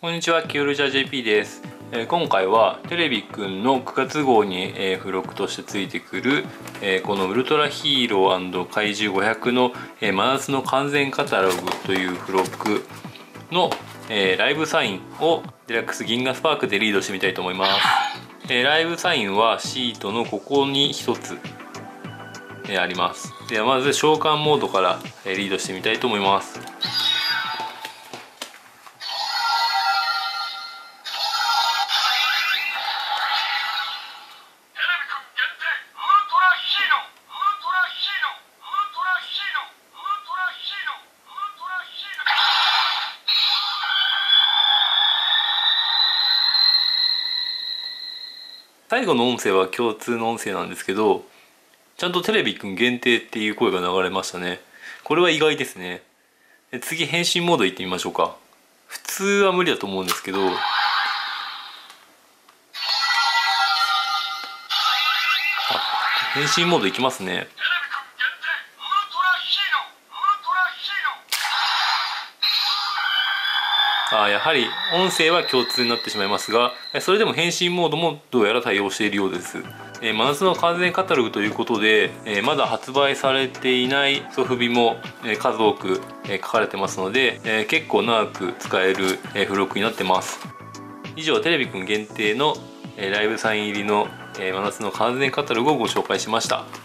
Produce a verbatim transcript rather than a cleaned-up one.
こんにちは、キヨルジャー ジェーピー です。えー、今回はテレビくんのくがつ号に、えー、付録としてついてくる、えー、このウルトラヒーロー&怪獣ごひゃくの、えー、真夏の完全カタログという付録の、えー、ライブサインをデラックス銀河スパークでリードしてみたいと思います。えー、ライブサインはシートのここにひとつ、えー、あります。ではまず召喚モードから、えー、リードしてみたいと思います。最後の音声は共通の音声なんですけど、ちゃんとテレビくん限定っていう声が流れましたね。これは意外ですね。次変身モード行ってみましょうか。普通は無理だと思うんですけど、あ、変身モード行きますね。あ、やはり音声は共通になってしまいますが、それでも変身モードもどうやら対応しているようです。えー、真夏の完全カタログということで、えー、まだ発売されていないソフビも、えー、数多く、えー、書かれてますので、えー、結構長く使える、えー、付録になってます。以上、テレビくん限定の、えー、ライブサイン入りの、えー、真夏の完全カタログをご紹介しました。